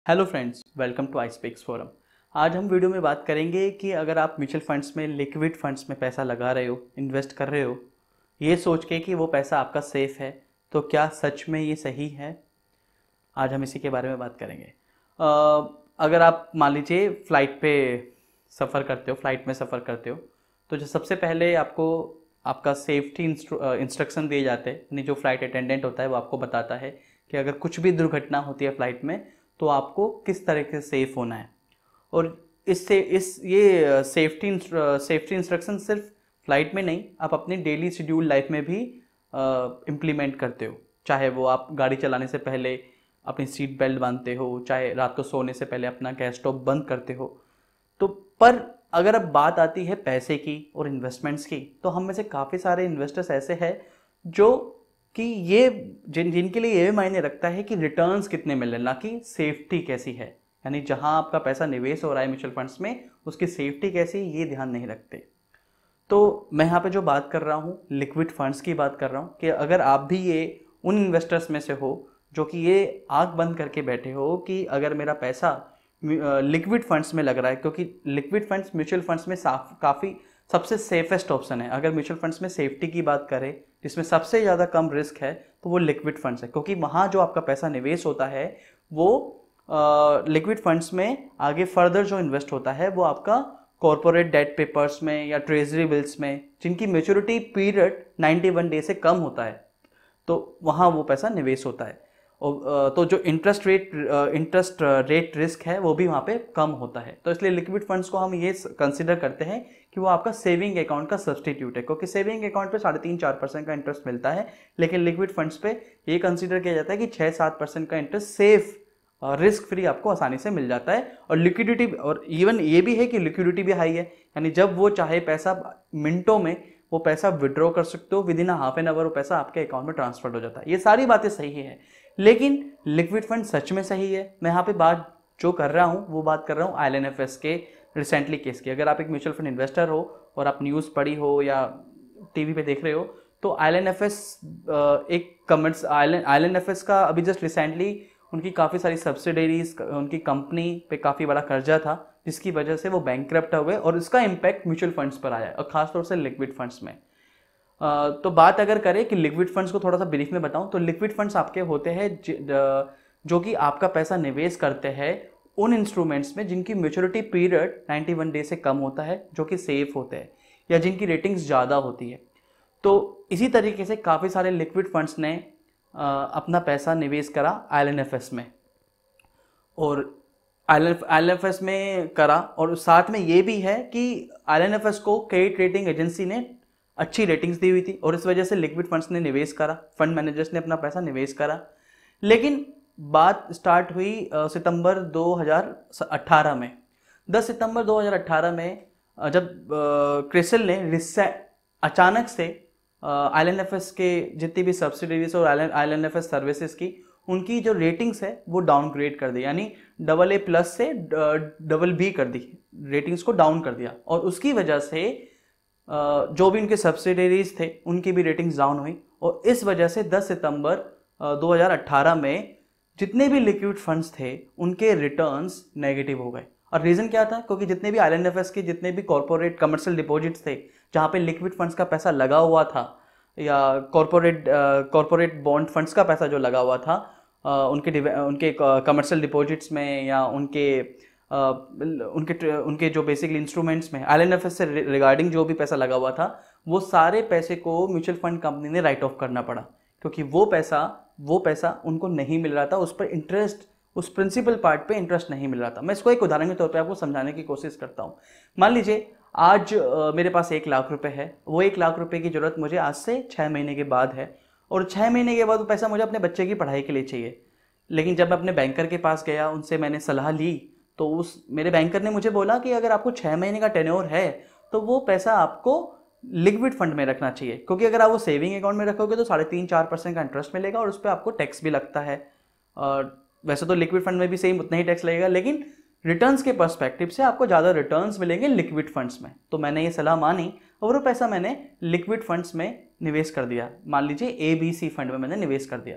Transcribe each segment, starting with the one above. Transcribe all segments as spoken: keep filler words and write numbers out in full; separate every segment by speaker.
Speaker 1: Hello friends, welcome to ispeaksforum। आज हम video में बात करेंगे कि अगर आप म्यूचुअल फंड्स में, लिक्विड फंड्स में पैसा लगा रहे हो, इन्वेस्ट कर रहे हो, ये सोच के कि वो पैसा आपका सेफ है, तो क्या सच में ये सही है? आज हम इसी के बारे में बात करेंगे। अ, अगर आप मान लीजिए फ़्लाइट पे सफ़र करते हो, फ्लाइट में सफ़र करते हो, तो जो सबसे पहले आपको आपका सेफ्टी इंस्ट्रक्शन दिए जाते हैं, यानी जो फ्लाइट अटेंडेंट होता है वो आपको बताता है कि अगर कुछ भी दुर्घटना होती है फ़्लाइट में तो आपको किस तरीके से सेफ़ होना है। और इससे इस ये सेफ्टी सेफ्टी इंस्ट्रक्शन सिर्फ फ्लाइट में नहीं, आप अपनी डेली शेड्यूल लाइफ में भी इम्प्लीमेंट करते हो। चाहे वो आप गाड़ी चलाने से पहले अपनी सीट बेल्ट बांधते हो, चाहे रात को सोने से पहले अपना गैस स्टोव बंद करते हो। तो पर अगर अब बात आती है पैसे की और इन्वेस्टमेंट्स की, तो हम में से काफ़ी सारे इन्वेस्टर्स ऐसे हैं जो कि ये जिन जिनके लिए ये मायने रखता है कि रिटर्न्स कितने मिल रहे हैं, ना कि सेफ्टी कैसी है। यानी जहां आपका पैसा निवेश हो रहा है म्यूचुअल फंड्स में, उसकी सेफ्टी कैसी है ये ध्यान नहीं रखते। तो मैं यहाँ पे जो बात कर रहा हूँ लिक्विड फंड्स की बात कर रहा हूँ कि अगर आप भी ये उन इन्वेस्टर्स में से हो जो कि ये आंख बंद करके बैठे हो कि अगर मेरा पैसा लिक्विड फंड्स में लग रहा है, क्योंकि लिक्विड फंड्स म्यूचुअल फंड्स में काफ़ी सबसे सेफेस्ट ऑप्शन है। अगर म्यूचुअल फंड्स में सेफ्टी की बात करें जिसमें सबसे ज़्यादा कम रिस्क है तो वो लिक्विड फंड्स है, क्योंकि वहाँ जो आपका पैसा निवेश होता है वो लिक्विड फंड्स में आगे फर्दर जो इन्वेस्ट होता है वो आपका कॉरपोरेट डेट पेपर्स में या ट्रेजरी बिल्स में, जिनकी मैच्योरिटी पीरियड इक्यानवे डे से कम होता है, तो वहाँ वो पैसा निवेश होता है। और तो जो interest rate interest rate risk है वो भी वहाँ पे कम होता है। तो इसलिए लिक्विड फंड्स को हम ये कंसिडर करते हैं कि वो आपका सेविंग अकाउंट का सब्सटीट्यूट है, क्योंकि सेविंग अकाउंट पे साढ़े तीन चार परसेंट का इंटरेस्ट मिलता है, लेकिन लिक्विड फंड्स पे ये कंसिडर किया जाता है कि छः सात परसेंट का इंटरेस्ट सेफ रिस्क फ्री आपको आसानी से मिल जाता है। और लिक्विडिटी, और इवन ये भी है कि लिक्विडिटी भी हाई है, यानी जब वो चाहे पैसा मिनटों में वो पैसा विड्रॉ कर सकते हो, within half an hour वो पैसा आपके अकाउंट में ट्रांसफर हो जाता है। ये सारी बातें सही है, लेकिन लिक्विड फंड सच में सही है? मैं यहाँ पे बात जो कर रहा हूँ वो बात कर रहा हूँ I L N F S के रिसेंटली केस की। अगर आप एक म्यूचुअल फंड इन्वेस्टर हो और आप न्यूज़ पढ़ी हो या टीवी पे देख रहे हो, तो I L N F S एक comments I L N F S का अभी जस्ट रिसेंटली उनकी काफ़ी सारी सब्सिडरीज, उनकी कंपनी पे काफ़ी बड़ा कर्जा था, जिसकी वजह से वो बैंकक्रप्ट हो गए और इसका इम्पैक्ट म्यूचुअल फंड्स पर आया और खासतौर से लिक्विड फंड्स में। तो बात अगर करें कि लिक्विड फंड्स को थोड़ा सा ब्रीफ में बताऊं, तो लिक्विड फंड्स आपके होते हैं जो कि आपका पैसा निवेश करते हैं उन इंस्ट्रूमेंट्स में जिनकी मैच्योरिटी पीरियड इक्यानवे डे से कम होता है, जो कि सेफ होते हैं या जिनकी रेटिंग्स ज़्यादा होती है। तो इसी तरीके से काफ़ी सारे लिक्विड फंड्स ने अपना पैसा निवेश करा I L N F S में, और I L N F S में करा, और साथ में ये भी है कि I L N F S को क्रेडिट रेटिंग एजेंसी ने अच्छी रेटिंग्स दी हुई थी और इस वजह से लिक्विड फंड्स ने निवेश करा, फंड मैनेजर्स ने अपना पैसा निवेश करा। लेकिन बात स्टार्ट हुई सितंबर दो हज़ार अठारह में। दस सितंबर दो हज़ार अठारह में जब क्रिसिल ने अचानक से I L N F S के जितनी भी सब्सिडीज और I L N F S services की उनकी जो रेटिंग्स है वो डाउनग्रेड कर दी, यानी डबल ए प्लस से डबल बी कर दी, रेटिंग्स को डाउन कर दिया। और उसकी वजह से जो भी उनके सब्सिडरीज थे उनकी भी रेटिंग्स डाउन हुई, और इस वजह से दस सितंबर दो हज़ार अठारह में जितने भी लिक्विड फंड्स थे उनके रिटर्न्स नेगेटिव हो गए। और रीज़न क्या था? क्योंकि जितने भी I L N F S के जितने भी कॉर्पोरेट कमर्शियल डिपॉजिट्स थे जहाँ पे लिक्विड फंड्स का पैसा लगा हुआ था, या कॉर्पोरेट कॉर्पोरेट बॉन्ड फंड्स का पैसा जो लगा हुआ था उनके उनके कमर्शियल डिपॉजिट्स में या उनके Uh, उनके उनके जो बेसिकली इंस्ट्रूमेंट्स में I L N F S से रिगार्डिंग जो भी पैसा लगा हुआ था, वो सारे पैसे को म्यूचुअल फंड कंपनी ने राइट ऑफ करना पड़ा, क्योंकि वो पैसा वो पैसा उनको नहीं मिल रहा था, उस पर इंटरेस्ट, उस प्रिंसिपल पार्ट पे इंटरेस्ट नहीं मिल रहा था। मैं इसको एक उदाहरण के तौर पे आपको समझाने की कोशिश करता हूँ। मान लीजिए आज uh, मेरे पास एक लाख रुपये है, वो एक लाख रुपये की ज़रूरत मुझे आज से छः महीने के बाद है, और छः महीने के बाद वो पैसा मुझे अपने बच्चे की पढ़ाई के लिए चाहिए। लेकिन जब मैं अपने बैंकर के पास गया, उनसे मैंने सलाह ली, तो उस मेरे बैंकर ने मुझे बोला कि अगर आपको छः महीने का टेन्योर है तो वो पैसा आपको लिक्विड फंड में रखना चाहिए, क्योंकि अगर आप वो सेविंग अकाउंट में रखोगे तो साढ़े तीन चार परसेंट का इंटरेस्ट मिलेगा और उस पर आपको टैक्स भी लगता है। और वैसे तो लिक्विड फंड में भी सेम उतना ही टैक्स लगेगा, लेकिन रिटर्न्स के पर्सपेक्टिव से आपको ज़्यादा रिटर्न्स मिलेंगे लिक्विड फंड्स में। तो मैंने ये सलाह मानी और वो पैसा मैंने लिक्विड फंड्स में निवेश कर दिया। मान लीजिए ए बी सी फंड में मैंने निवेश कर दिया।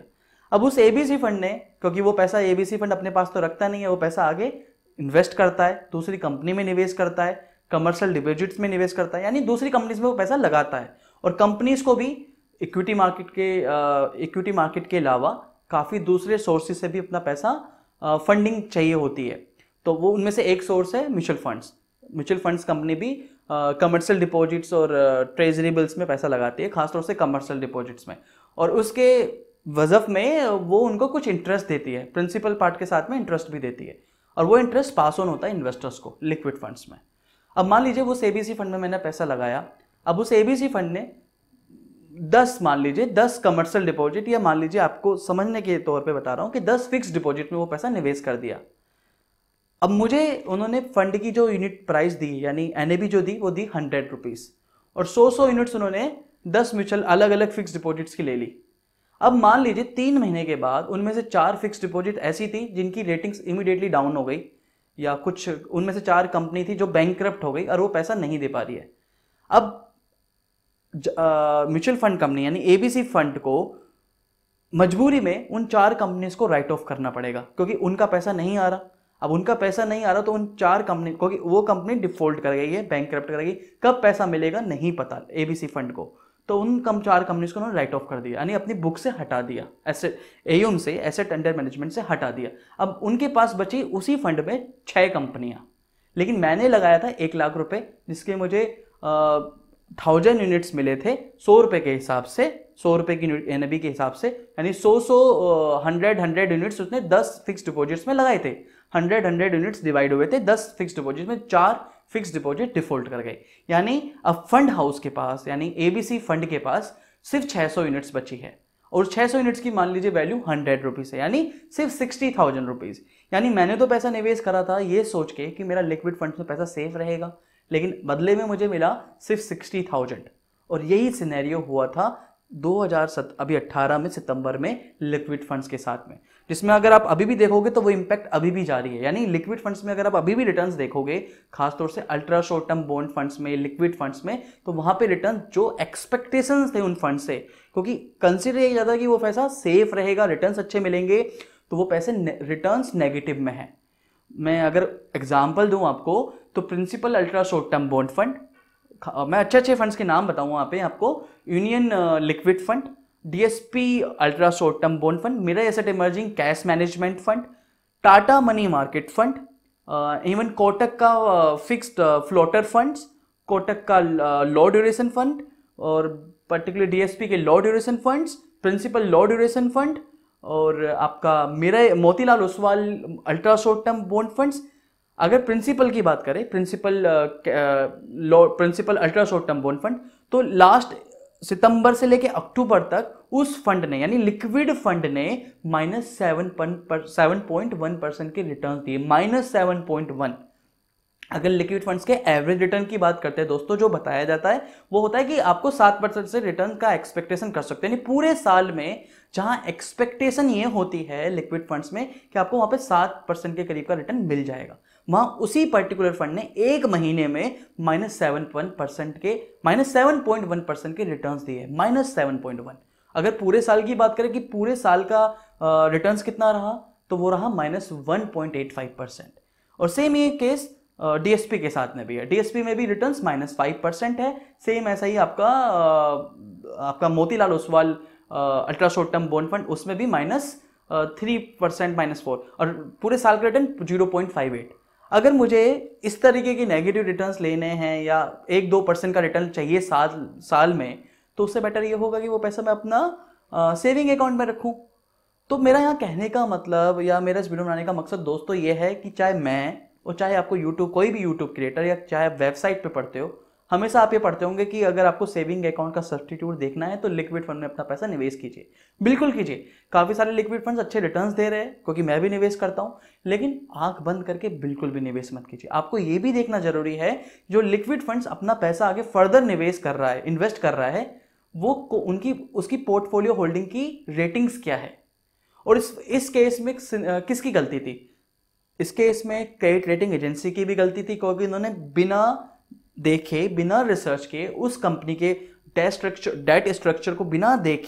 Speaker 1: अब उस एबीसी फंड ने, क्योंकि वो पैसा एबीसी फंड अपने पास तो रखता नहीं है, वो पैसा आगे इन्वेस्ट करता है, दूसरी कंपनी में निवेश करता है, कमर्शियल डिपॉजिट्स में निवेश करता है, यानी दूसरी कंपनीज में वो पैसा लगाता है। और कंपनीज को भी इक्विटी मार्केट के इक्विटी मार्केट के अलावा काफ़ी दूसरे सोर्सेज से भी अपना पैसा फंडिंग चाहिए होती है। तो वो उनमें से एक सोर्स है mutual funds. Mutual funds company भी कमर्शियल डिपॉजिट्स और ट्रेजरी बिल्स में पैसा लगाती है, खासतौर से कमर्शियल डिपॉजिट्स में, और उसके वजफ में वो उनको कुछ इंटरेस्ट देती है, प्रिंसिपल पार्ट के साथ में इंटरेस्ट भी देती है, और वो इंटरेस्ट पास ऑन होता है इन्वेस्टर्स को लिक्विड फंड्स में। अब मान लीजिए उस एबीसी फंड में मैंने पैसा लगाया, अब उस एबीसी फंड ने दस मान लीजिए दस कमर्शियल डिपॉजिट, या मान लीजिए आपको समझने के तौर पे बता रहा हूं कि दस फिक्स डिपॉजिट में वो पैसा निवेश कर दिया। अब मुझे उन्होंने फंड की जो यूनिट प्राइस दी, यानी एनएबी जो दी, वो दी हंड्रेड रुपीज, और सौ सौ यूनिट्स उन्होंने दस म्यूचुअल अलग अलग फिक्स डिपॉजिट्स की ले ली। अब मान लीजिए तीन महीने के बाद उनमें से चार फिक्स डिपॉजिट ऐसी थी जिनकी रेटिंग्स इमीडिएटली डाउन हो गई, या कुछ उनमें से चार कंपनी थी जो बैंकक्रप्ट हो गई और वो पैसा नहीं दे पा रही है। अब म्यूचुअल फंड कंपनी यानी एबीसी फंड को मजबूरी में उन चार कंपनीज को राइट ऑफ करना पड़ेगा, क्योंकि उनका पैसा नहीं आ रहा। अब उनका पैसा नहीं आ रहा तो उन चार कंपनी, क्योंकि वो कंपनी डिफॉल्ट कर गई है, बैंकक्रप्ट कर गई, कब पैसा मिलेगा नहीं पता एबीसी फंड को, तो उन कम चार कंपनीज को उन्होंने राइट ऑफ कर दिया, यानी अपनी बुक से हटा दिया, एसेट एयूम से, एसेट अंडर मैनेजमेंट से हटा दिया। अब उनके पास बची उसी फंड में छह कंपनियां, लेकिन मैंने लगाया था एक लाख रुपए, जिसके मुझे थाउजेंड यूनिट्स मिले थे सौ रुपए के हिसाब से, सौ रुपए की एनएबी के हिसाब से, यानी सौ सौ हंड्रेड हंड्रेड यूनिट्स उसने दस फिक्स डिपॉजिट्स में लगाए थे, हंड्रेड हंड्रेड यूनिट्स डिवाइड हुए थे दस फिक्स डिपॉजिट में, चार फिक्स डिपॉजिट डिफॉल्ट कर गए। यानी अब फंड हाउस के पास, यानी एबीसी फंड के पास सिर्फ छह सौ यूनिट्स बची है, और छह सौ यूनिट्स की मान लीजिए वैल्यू हंड्रेड रुपीज है, यानी सिर्फ सिक्सटी थाउजेंड रुपीज। यानी मैंने तो पैसा निवेश करा था ये सोच के कि मेरा लिक्विड फंड में पैसा सेफ रहेगा, लेकिन बदले में मुझे मिला सिर्फ सिक्सटी थाउजेंड। और यही सिनेरियो हुआ था दो हज़ार सत अभी अट्ठारह में सितंबर में लिक्विड फंड्स के साथ में, जिसमें अगर आप अभी भी देखोगे तो वो इंपैक्ट अभी भी जारी है। यानी लिक्विड फंड्स में अगर आप अभी भी रिटर्न्स देखोगे, खासतौर से ultra short term bond funds में, लिक्विड फंड्स में, तो वहां पे रिटर्न जो एक्सपेक्टेशंस थे उन फंड से, क्योंकि कंसिडर किया जाता है कि वो पैसा सेफ रहेगा, रिटर्न्स अच्छे मिलेंगे, तो वो पैसे रिटर्न्स नेगेटिव में है। मैं अगर एग्जाम्पल दूं आपको तो Principal ultra short term bond fund, मैं अच्छे अच्छे फंड्स के नाम बताऊं वहां पे आपको, Union liquid fund, DSP ultra short term bond fund, Mirae Asset emerging cash management fund, Tata money market fund, even Kotak का फिक्स्ड फ्लोटर फंड्स, कोटक का लो ड्यूरेशन फंड, और पर्टिकुलर डीएसपी के low duration funds, Principal low duration fund, और आपका मेरा Motilal Oswal ultra short term bond funds. अगर Principal की बात करें, Principal low Principal ultra short term bond fund, तो लास्ट सितंबर से लेके अक्टूबर तक उस फंड ने, यानी लिक्विड फंड ने minus seven seven point one percent के रिटर्न दिए, माइनस सेवन पॉइंट वन। अगर लिक्विड फंड्स के एवरेज रिटर्न की बात करते हैं दोस्तों, जो बताया जाता है वो होता है कि आपको सात परसेंट से रिटर्न का एक्सपेक्टेशन कर सकते हैं, यानी पूरे साल में जहां एक्सपेक्टेशन ये होती है लिक्विड फंड्स में कि आपको वहां पे सात परसेंट के करीब का रिटर्न मिल जाएगा, वहां उसी पर्टिकुलर फंड ने एक महीने में माइनस सेवन वन परसेंट के minus seven point one percent के रिटर्न दिए, माइनस सेवन पॉइंट वन। अगर पूरे साल की बात करें कि पूरे साल का रिटर्न कितना रहा, तो वो रहा minus one point eight five percent. और सेम ये केस डीएसपी के साथ में भी है, डीएसपी में भी रिटर्न्स माइनस फाइव परसेंट है, सेम ऐसा ही आपका आपका Motilal Oswal ultra short term bond fund, उसमें भी minus three percent minus four, और पूरे साल का return zero point five eight. अगर मुझे इस तरीके के नेगेटिव रिटर्न्स लेने हैं या एक दो परसेंट का रिटर्न चाहिए साल साल में, तो उससे बेटर ये होगा कि वो पैसा मैं अपना सेविंग अकाउंट में रखूं। तो मेरा यहाँ कहने का मतलब या मेरा इस वीडियो बनाने का मकसद दोस्तों ये है कि चाहे मैं और चाहे आपको यूट्यूब, कोई भी यूट्यूब क्रिएटर, या चाहे आप वेबसाइट पे पढ़ते हो, हमेशा आप ये पढ़ते होंगे कि अगर आपको सेविंग अकाउंट का सब्स्टिट्यूट देखना है तो लिक्विड फंड में अपना पैसा निवेश कीजिए। बिल्कुल कीजिए, काफी सारे लिक्विड फंड्स अच्छे रिटर्न्स दे रहे हैं, क्योंकि मैं भी निवेश करता हूं, लेकिन आंख बंद करके बिल्कुल भी निवेश मत कीजिए। आपको ये भी देखना जरूरी है जो लिक्विड फंड्स अपना पैसा आगे फर्दर निवेश कर रहा है, इन्वेस्ट कर रहा है, वो उनकी उसकी पोर्टफोलियो होल्डिंग की रेटिंग्स क्या है। और इस इस केस में किसकी गलती थी? इस केस में क्रेडिट रेटिंग एजेंसी की भी गलती थी, क्योंकि उन्होंने बिना देखे, बिना रिसर्च के उस कंपनी के डेट स्ट्रक्चर डेट स्ट्रक्चर को बिना देखे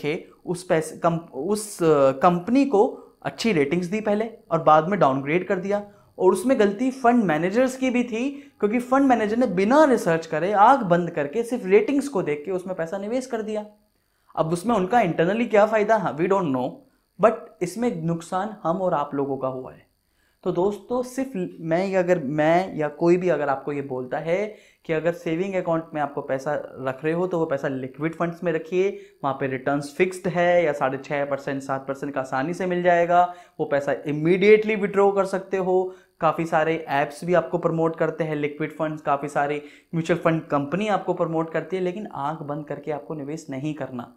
Speaker 1: उस पैसे कम, उस कंपनी को अच्छी रेटिंग्स दी पहले और बाद में डाउनग्रेड कर दिया। और उसमें गलती फंड मैनेजर्स की भी थी, क्योंकि फंड मैनेजर ने बिना रिसर्च करे आंख बंद करके सिर्फ रेटिंग्स को देख के उसमें पैसा निवेश कर दिया। अब उसमें उनका इंटरनली क्या फायदा, हाँ वी डोंट नो, बट इसमें नुकसान हम और आप लोगों का हुआ है। तो दोस्तों सिर्फ मैं अगर मैं या कोई भी अगर आपको ये बोलता है कि अगर सेविंग अकाउंट में आपको पैसा रख रहे हो तो वो पैसा लिक्विड फंड्स में रखिए, वहाँ पे रिटर्न्स फिक्स्ड है या साढ़े छः परसेंट सात परसेंट का आसानी से मिल जाएगा, वो पैसा इमीडिएटली विड्रॉ कर सकते हो। काफ़ी सारे ऐप्स भी आपको प्रमोट करते हैं लिक्विड फंड्स, काफ़ी सारी म्यूचुअल फंड कंपनी आपको प्रमोट करती है, लेकिन आंख बंद करके आपको निवेश नहीं करना।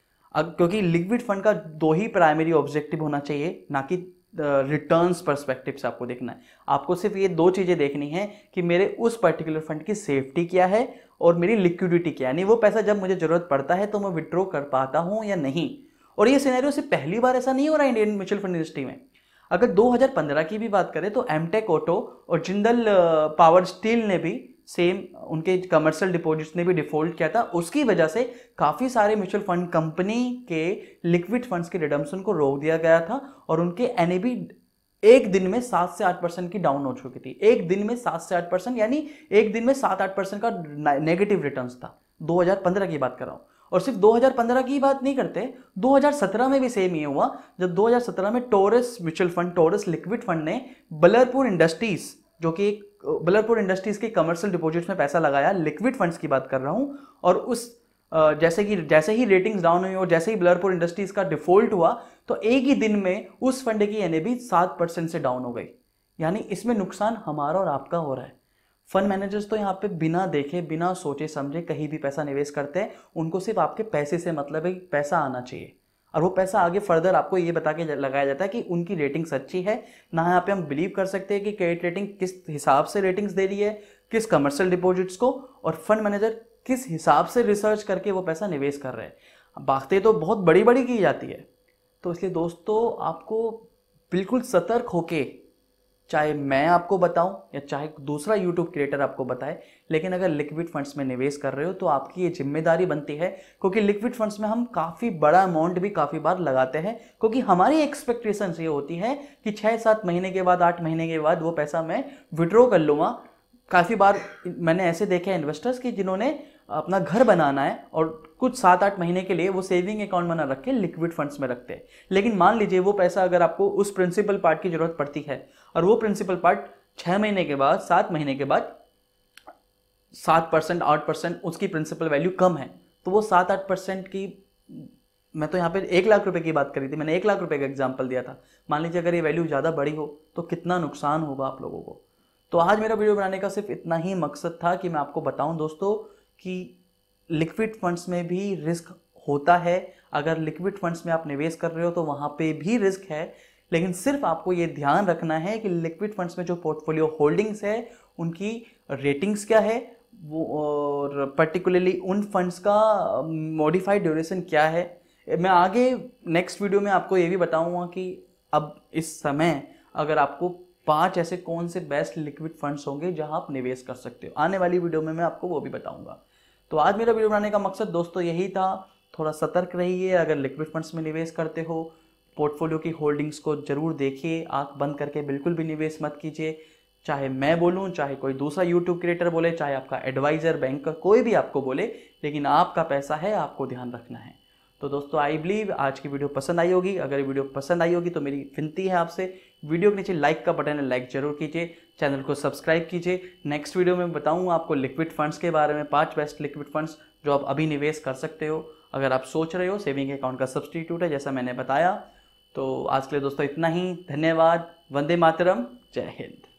Speaker 1: अब क्योंकि लिक्विड फंड का दो ही प्राइमरी ऑब्जेक्टिव होना चाहिए, ना कि रिटर्न्स पर्सपेक्टिव से आपको देखना है। आपको सिर्फ ये दो चीज़ें देखनी है कि मेरे उस पर्टिकुलर फंड की सेफ्टी क्या है और मेरी लिक्विडिटी क्या है, यानी वो पैसा जब मुझे ज़रूरत पड़ता है तो मैं विड्रॉ कर पाता हूँ या नहीं। और ये सिनेरियो से पहली बार ऐसा नहीं हो रहा है इंडियन म्यूचुअल फंड इंडस्ट्री में। अगर दो हज़ार पंद्रह की भी बात करें तो एमटेक ऑटो और जिंदल पावर स्टील ने भी सेम, उनके कमर्शियल डिपॉजिट्स ने भी डिफॉल्ट किया था। उसकी वजह से काफ़ी सारे म्यूचुअल फंड कंपनी के लिक्विड फंड्स के रिडम्पशन को रोक दिया गया था और उनके एनएबी एक दिन में सात से आठ परसेंट की डाउन हो चुकी थी। एक दिन में सात से आठ परसेंट यानी एक दिन में सात आठ परसेंट का नेगेटिव रिटर्न्स था। दो हज़ार पंद्रह की बात कर रहा हूँ। और सिर्फ दो हज़ार पंद्रह की बात नहीं करते, दो हज़ार सत्रह में भी सेम ये हुआ, जब दो हज़ार सत्रह में Taurus mutual fund, Taurus liquid fund ने बलरपुर इंडस्ट्रीज, जो कि बलरपुर इंडस्ट्रीज के कमर्शियल डिपॉजिट्स में पैसा लगाया, लिक्विड फंड्स की बात कर रहा हूं। और उस जैसे कि जैसे ही रेटिंग्स डाउन हुई और जैसे ही बलरपुर इंडस्ट्रीज का डिफॉल्ट हुआ तो एक ही दिन में उस फंड की एनएबी सात परसेंट से डाउन हो गई। यानी इसमें नुकसान हमारा और आपका हो रहा है। फंड मैनेजर्स तो यहाँ पे बिना देखे बिना सोचे समझे कहीं भी पैसा निवेश करते हैं। उनको सिर्फ आपके पैसे से मतलब है कि पैसा आना चाहिए, और वो पैसा आगे फर्दर आपको ये बता के लगाया जाता है कि उनकी रेटिंग्स अच्छी है ना। यहाँ पे हम बिलीव कर सकते हैं कि क्रेडिट रेटिंग किस हिसाब से रेटिंग्स दे रही है, किस कमर्शियल डिपॉजिट्स को, और फंड मैनेजर किस हिसाब से रिसर्च करके वो पैसा निवेश कर रहे हैं। बातें तो बहुत बड़ी बड़ी की जाती है। तो इसलिए दोस्तों आपको बिल्कुल सतर्क होके, चाहे मैं आपको बताऊं या चाहे दूसरा यूट्यूब क्रिएटर आपको बताए, लेकिन अगर लिक्विड फंड्स में निवेश कर रहे हो तो आपकी ये जिम्मेदारी बनती है, क्योंकि लिक्विड फंड्स में हम काफ़ी बड़ा अमाउंट भी काफ़ी बार लगाते हैं, क्योंकि हमारी एक्सपेक्टेशंस ये होती है कि छः सात महीने के बाद, आठ महीने के बाद वो पैसा मैं विड्रॉ कर लूँगा। काफ़ी बार मैंने ऐसे देखे हैं इन्वेस्टर्स की जिन्होंने अपना घर बनाना है और कुछ सात आठ महीने के लिए वो सेविंग अकाउंट बना रख के लिक्विड फंड्स में रखते हैं। लेकिन मान लीजिए वो पैसा अगर आपको उस प्रिंसिपल पार्ट की जरूरत पड़ती है और वो प्रिंसिपल पार्ट छः महीने के बाद, सात महीने के बाद सात परसेंट आठ परसेंट उसकी प्रिंसिपल वैल्यू कम है, तो वो सात आठ परसेंट की, मैं तो यहाँ पे एक लाख रुपए की बात करी थी, मैंने एक लाख रुपए का एग्जाम्पल दिया था। मान लीजिए अगर ये वैल्यू ज़्यादा बड़ी हो तो कितना नुकसान होगा आप लोगों को। तो आज मेरा वीडियो बनाने का सिर्फ इतना ही मकसद था कि मैं आपको बताऊं दोस्तों कि लिक्विड फंड्स में भी रिस्क होता है। अगर लिक्विड फंड्स में आप निवेश कर रहे हो तो वहाँ पे भी रिस्क है, लेकिन सिर्फ आपको ये ध्यान रखना है कि लिक्विड फंड्स में जो पोर्टफोलियो होल्डिंग्स है उनकी रेटिंग्स क्या है, वो और पर्टिकुलरली उन फंड्स का मॉडिफाइड ड्यूरेशन क्या है। मैं आगे नेक्स्ट वीडियो में आपको ये भी बताऊंगा कि अब इस समय अगर आपको पांच ऐसे कौन से बेस्ट लिक्विड फंड्स होंगे जहां आप निवेश कर सकते हो। आने वाली वीडियो में मैं आपको वो भी बताऊंगा। तो आज मेरा वीडियो बनाने का मकसद दोस्तों यही था, थोड़ा सतर्क रहिए। अगर लिक्विड फंड्स में निवेश करते हो, पोर्टफोलियो की होल्डिंग्स को जरूर देखिए, आंख बंद करके बिल्कुल भी निवेश मत कीजिए। चाहे मैं बोलूं, चाहे कोई दूसरा यूट्यूब क्रिएटर बोले, चाहे आपका एडवाइजर, बैंकर, कोई भी आपको बोले, लेकिन आपका पैसा है, आपको ध्यान रखना है। तो दोस्तों आई बिलीव आज की वीडियो पसंद आई होगी। अगर ये वीडियो पसंद आई होगी तो मेरी विनती है आपसे, वीडियो के नीचे लाइक का बटन है, लाइक जरूर कीजिए, चैनल को सब्सक्राइब कीजिए। नेक्स्ट वीडियो में बताऊंगा आपको लिक्विड फंड्स के बारे में, पांच बेस्ट लिक्विड फंड्स जो आप अभी निवेश कर सकते हो अगर आप सोच रहे हो सेविंग अकाउंट का सब्स्टिट्यूट है जैसा मैंने बताया। तो आज के लिए दोस्तों इतना ही, धन्यवाद, वंदे मातरम, जय हिंद।